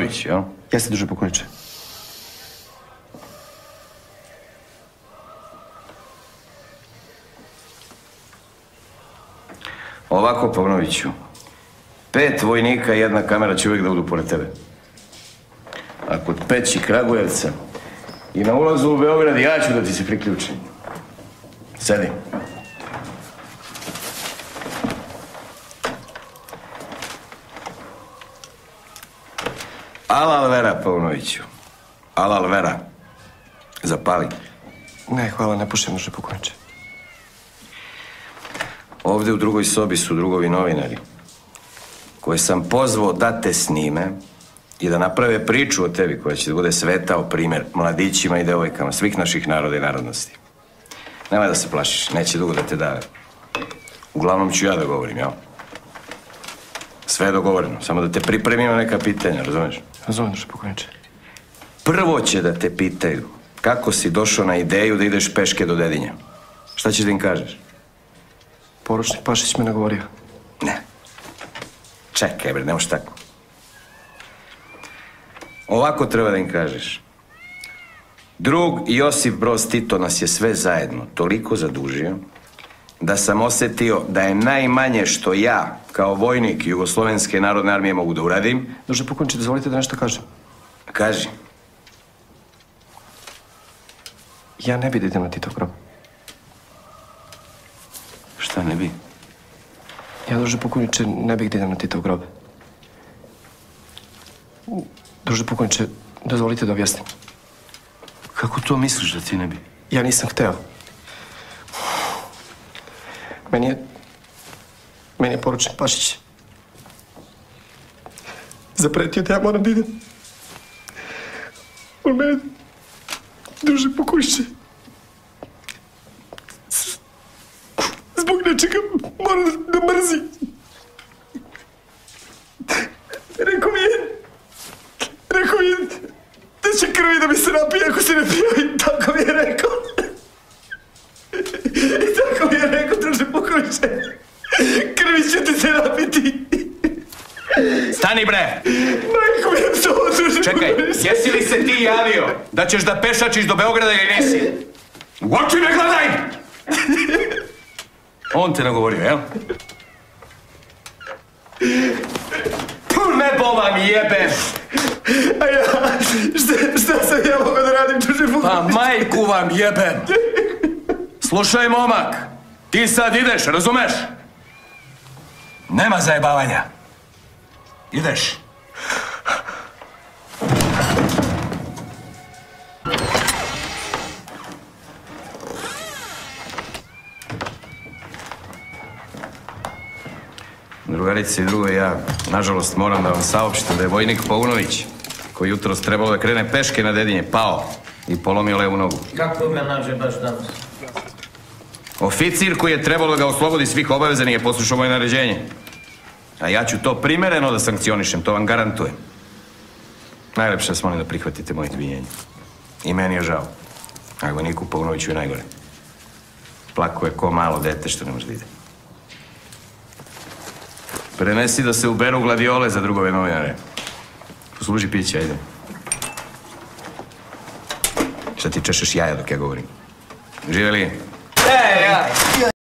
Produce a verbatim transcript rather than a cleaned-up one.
Paunović, jel? Jeste, druže pokojniče. Ovako, Paunoviću, pet vojnika i jedna kamera će uvijek da budu pored tebe. A kod Peći Kragujevca i na ulazu u Beograd ja ću da ti se priključim. Sedi. Alal vera, Paunoviću. Alal vera. Zapali. Ne, hvala, ne pušem, druže pokojniče. Ovde u drugoj sobi su drugovi novinari koje sam pozvao da te snime i da naprave priču o tebi koja će da bude svetao primjer mladićima i devojkama svih naših naroda i narodnosti. Nemoj da se plašiš, neće dugo da te dave. Uglavnom ću ja da govorim, jel? Sve je dogovoreno, samo da te pripremim na neka pitanja, razumeš? Razumem, druže pokojniče. Prvo će da te pitaju kako si došao na ideju da ideš peške do Dedinja. Šta ćeš da im kažeš? Poručnik Pašić me nagovorio. Ne. Čekaj, bre, nemoš tako. Ovako treba da im kažeš. Drug Josip Broz Tito nas je sve zajedno toliko zadužio da sam osjetio da je najmanje što ja, kao vojnik Jugoslovenske narodne armije, mogu da uradim. Druže pokojniče, dozvolite da nešto kažem. Kaži. Ja ne bi da idem na Titov grob. Šta ne bi? Ja, druže pokojniče, ne bih da idem na Titov grob. Druže pokojniče, dozvolite da objasnim. Kako to misliš da ti ne bi? Ja nisam hteo. Meni je... Meni je poručnik Pašić zapretio da ja moram da idem. On mene, druže pokojniče, zbog nečega mora da mrzi. Rekao mi je... Rekao mi je da će krvi da mi se napije ako se ne prijavi. Tako mi je rekao. I tako mi je rekao, druže pokojniče. Krvi će ti se napiti. Stani, bre! Majko mi je to, druže Čekaj, pokojniče. jesi li se ti javio da ćeš da pešačiš do Beograda ili nisi? U oči me gledaj! On te nagovorio, jel? Nebo vam jebe! A ja, šta, šta sam ja mogao da radim, druže pokojniče? Pa majku vam jebem! Slušaj, momak, ti sad ideš, razumeš? Nema zajebavanja. Ideš. Drugarice i drugo, ja, nažalost, moram da vam saopštim da je vojnik Paunović, koji jutros trebalo da krene peške na Dedinje, pao i polomio levu nogu. Kako me nađe baš danas? Oficir koji je trebalo da ga oslobodi svih obaveza nije poslušao moje naređenje. A ja ću to primereno da sankcionišem, to vam garantujem. Najlepše vas molim da prihvatite moje izvinjenje. I meni je žao. A vojniku Paunoviću je najgore. Plako je ko malo dete što ne može da ide. Prenesi da se uberu gladiole za drugove novinare. Posluži piće, ajde. Šta ti češeš jaja dok ja govorim? Živjeli? E, ja!